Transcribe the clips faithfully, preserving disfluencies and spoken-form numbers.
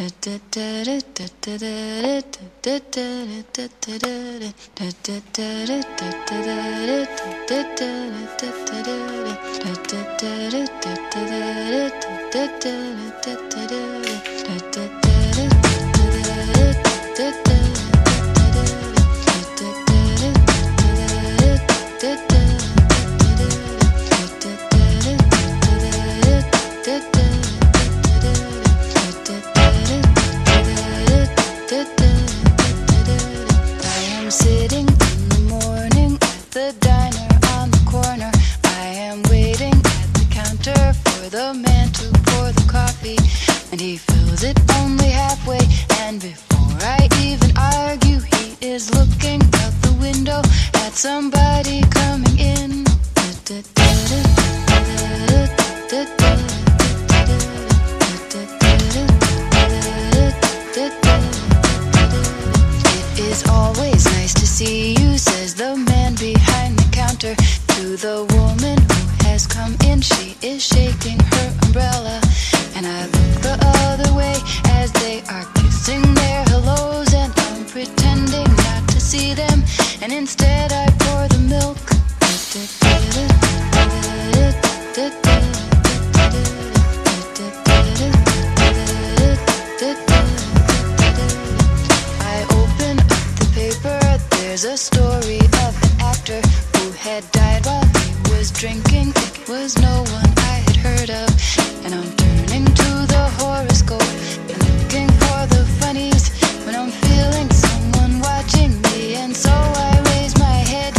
Sitting in the morning at the diner on the corner. I am waiting at the counter for the man to pour the coffee, and he fills it only halfway. And before I even argue, he is looking out the window at somebody coming in. It is always nice to see you, says the man behind the counter to the woman who has come in. She is shaking her umbrella, and I look the other way as they are kissing their hellos, and I'm pretending not to see them, and instead I pour the milk. I open up the paper. There's a story of an actor who had died while he was drinking. It was no one I had heard of, and I'm turning to the horoscope and looking for the funnies when I'm feeling someone watching me, and so I raise my head.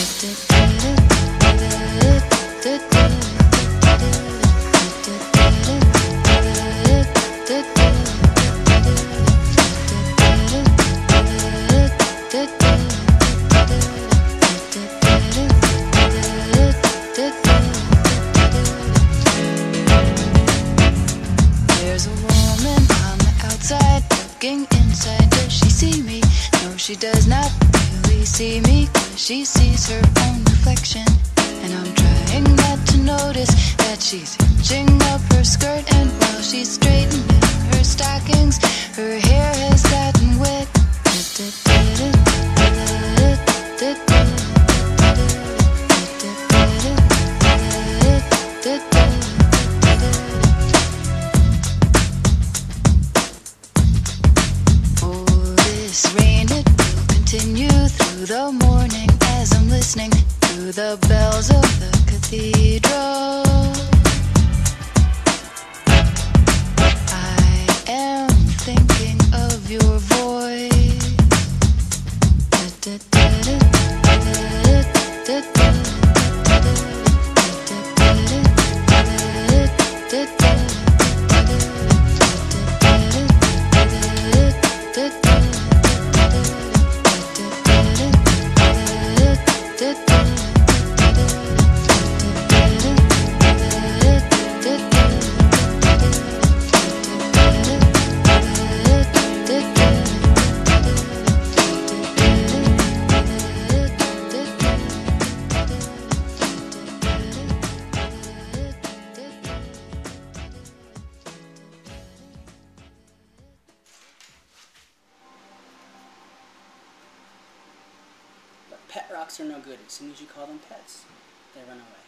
There's a woman on the outside looking inside. Does she see me? No, she does not really see me, 'cause she sees her own reflection. And I'm trying not to notice that she's hitching up her skirt, and while she's straightening her stockings, her hair has gotten wet. Oh, this rain, it will continue through the morning as I'm listening to the bells of the cathedral. I am thinking of your voice. But pet rocks are no good. As soon as you call them pets, they run away.